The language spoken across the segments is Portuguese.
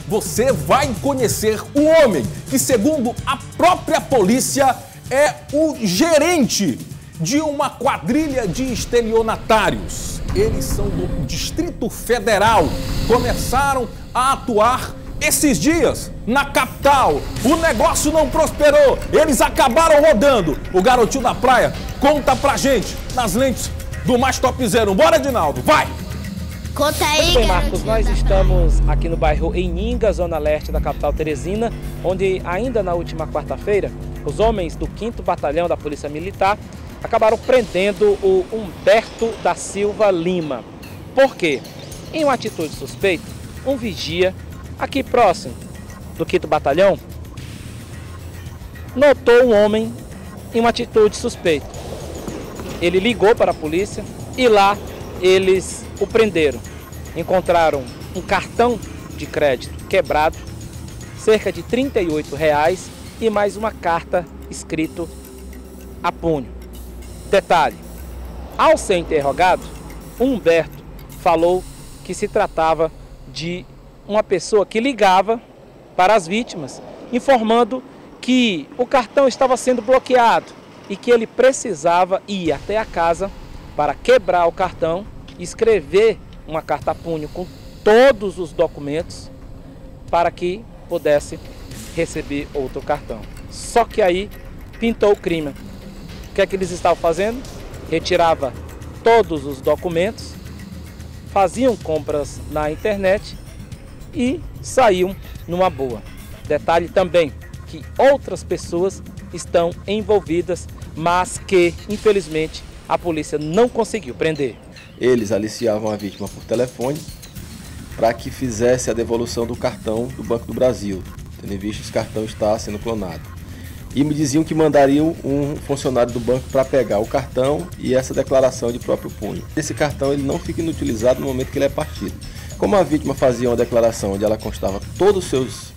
você vai conhecer um homem que, segundo a própria polícia, é o gerente de uma quadrilha de estelionatários. Eles são do Distrito Federal, começaram a atuar esses dias na capital. O negócio não prosperou, eles acabaram rodando. O garotinho da praia conta pra gente nas lentes do Mais Top Zero. Bora, Edinaldo, vai! Conta aí, Muito bem, Marcos, nós estamos aqui no bairro Eninga, zona leste da capital Teresina, onde ainda na última quarta-feira, os homens do 5º Batalhão da Polícia Militar acabaram prendendo o Humberto da Silva Lima. Por quê? Em uma atitude suspeita, um vigia aqui próximo do 5º Batalhão notou um homem em uma atitude suspeita. Ele ligou para a polícia e lá eles o prenderam. Encontraram um cartão de crédito quebrado, cerca de R$ 38 e mais uma carta escrito a punho. Detalhe, ao ser interrogado, o Humberto falou que se tratava de uma pessoa que ligava para as vítimas, informando que o cartão estava sendo bloqueado e que ele precisava ir até a casa para quebrar o cartão e escrever uma carta a punho com todos os documentos para que pudesse receber outro cartão. Só que aí pintou o crime. O que é que eles estavam fazendo? Retirava todos os documentos, faziam compras na internet e saíam numa boa. Detalhe também que outras pessoas estão envolvidas, mas que, infelizmente, a polícia não conseguiu prender. Eles aliciavam a vítima por telefone para que fizesse a devolução do cartão do Banco do Brasil, tendo em vista que esse cartão está sendo clonado. E me diziam que mandariam um funcionário do banco para pegar o cartão e essa declaração de próprio punho. Esse cartão ele não fica inutilizado no momento que ele é partido. Como a vítima fazia uma declaração onde ela constava todos os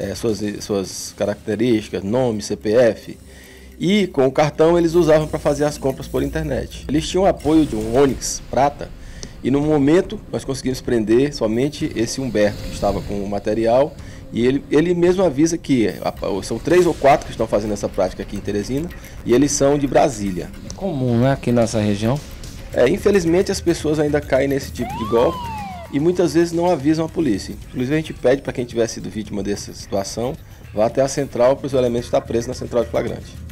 suas características, nome, CPF, e com o cartão eles usavam para fazer as compras por internet. Eles tinham apoio de um Onix prata e no momento nós conseguimos prender somente esse Humberto que estava com o material e ele mesmo avisa que são 3 ou 4 que estão fazendo essa prática aqui em Teresina e eles são de Brasília. Comum, né, aqui nessa região? Infelizmente as pessoas ainda caem nesse tipo de golpe e muitas vezes não avisam a polícia. Inclusive a gente pede para quem tiver sido vítima dessa situação, vá até a central para os elementos estar presos na central de flagrante.